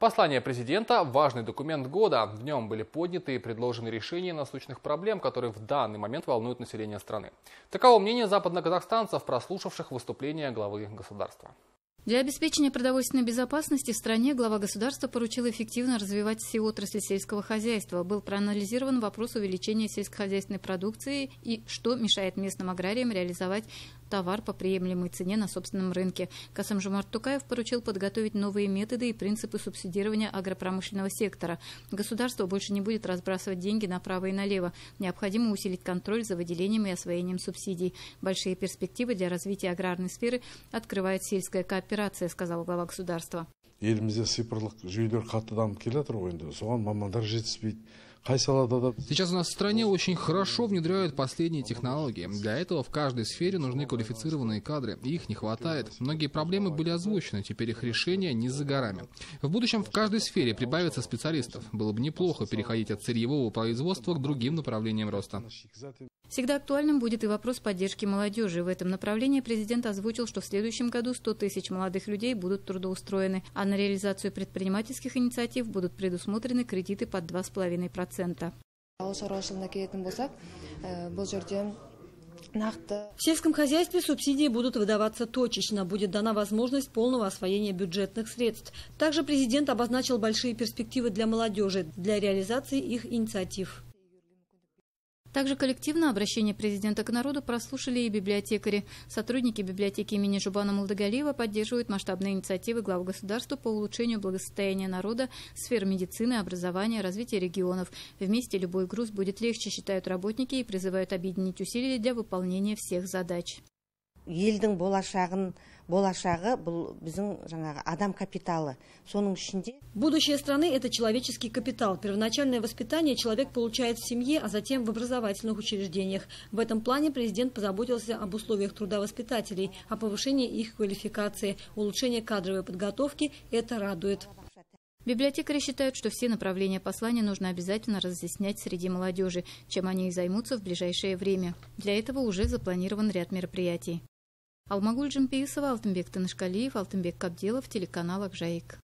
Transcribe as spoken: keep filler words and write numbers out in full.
Послание президента – важный документ года. В нем были подняты и предложены решения насущных проблем, которые в данный момент волнуют население страны. Таково мнение западноказахстанцев, прослушавших выступление главы государства. Для обеспечения продовольственной безопасности в стране глава государства поручил эффективно развивать все отрасли сельского хозяйства. Был проанализирован вопрос увеличения сельскохозяйственной продукции и что мешает местным аграриям реализовать товар по приемлемой цене на собственном рынке. Касым-Жомарт Токаев поручил подготовить новые методы и принципы субсидирования агропромышленного сектора. Государство больше не будет разбрасывать деньги направо и налево. Необходимо усилить контроль за выделением и освоением субсидий. Большие перспективы для развития аграрной сферы открывает сельская кооперация, сказал глава государства. Сейчас у нас в стране очень хорошо внедряют последние технологии. Для этого в каждой сфере нужны квалифицированные кадры, и их не хватает. Многие проблемы были озвучены, теперь их решение не за горами. В будущем в каждой сфере прибавится специалистов. Было бы неплохо переходить от сырьевого производства к другим направлениям роста. Всегда актуальным будет и вопрос поддержки молодежи. В этом направлении президент озвучил, что в следующем году сто тысяч молодых людей будут трудоустроены, а на реализацию предпринимательских инициатив будут предусмотрены кредиты под два с половиной процента. В сельском хозяйстве субсидии будут выдаваться точечно, будет дана возможность полного освоения бюджетных средств. Также президент обозначил большие перспективы для молодежи, для реализации их инициатив. Также коллективно обращение президента к народу прослушали и библиотекари. Сотрудники библиотеки имени Жубана Мулдагалиева поддерживают масштабные инициативы глав государства по улучшению благосостояния народа, сфер медицины, образования, развития регионов. Вместе любой груз будет легче, считают работники, и призывают объединить усилия для выполнения всех задач. Елдің болашағын, болашағы бұл біздің жаңағы адам капиталы. Соның ішінде будущее страны – это человеческий капитал. Первоначальное воспитание человек получает в семье, а затем в образовательных учреждениях. В этом плане президент позаботился об условиях труда воспитателей, о повышении их квалификации, улучшении кадровой подготовки. Это радует. Библиотекари считают, что все направления послания нужно обязательно разъяснять среди молодежи, чем они и займутся в ближайшее время. Для этого уже запланирован ряд мероприятий. Алмагуль Джампиисова, Алтынбек Тынышкалиев, Алтынбек Кабделов, телеканал Акжаик.